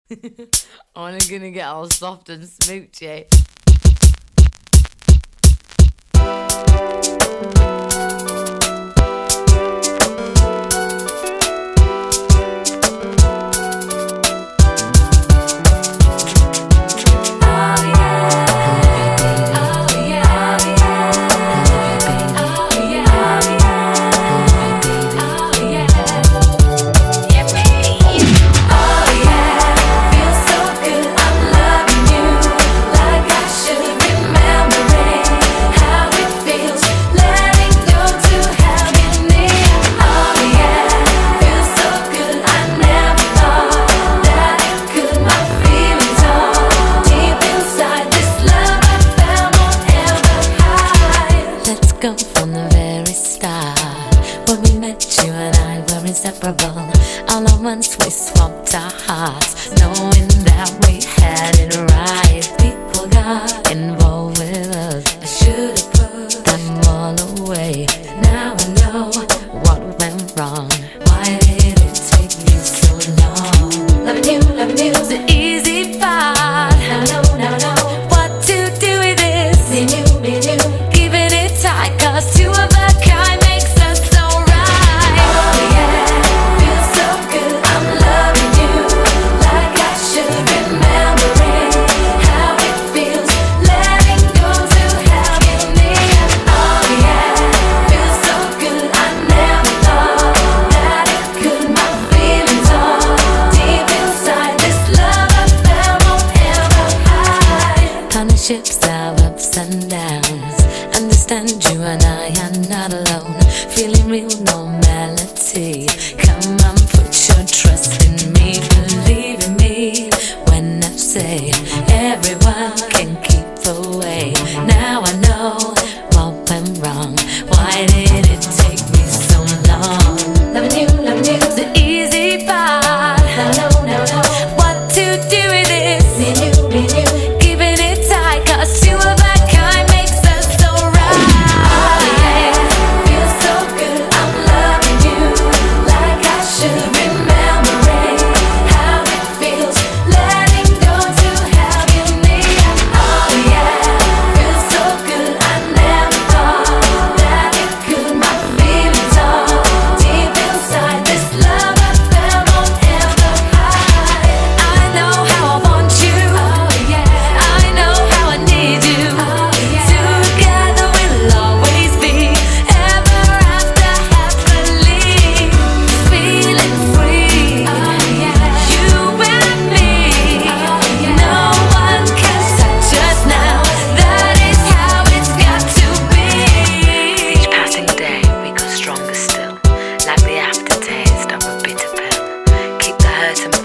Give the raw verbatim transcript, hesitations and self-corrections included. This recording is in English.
I'm gonna get all soft and smoochy. Go from the very start. When we met, you and I were inseparable. All at once we swapped our hearts, knowing that we had it right. People got involved with us. I should have put them all away. Now I know what went wrong. Why did it take me so long? Loving you, loving you was the easy part. Now I know, now I know what to do with this. Me and you, me and you. Cause two of a kind makes us so right. Oh yeah, feels so good, I'm loving you. Like I should remember it. How it feels, letting go to have you near. Oh yeah, feels so good, I never thought that it could. My feelings are deep inside. This love I found won't ever hide. Partnerships have ups and downs. Understand you and I are not alone. Feeling real normality. Come on, put your trust in me. Believe in me when I say everyone can keep away. Now I know what went wrong. Why did it take me so long? Loving you, loving you is the easy part. Now I know, now I know what to do with this. Me and you, me and you, keeping it tight. Cause two of a kind makes us so right. Like the aftertaste of a bitter pill. Keep the hurt and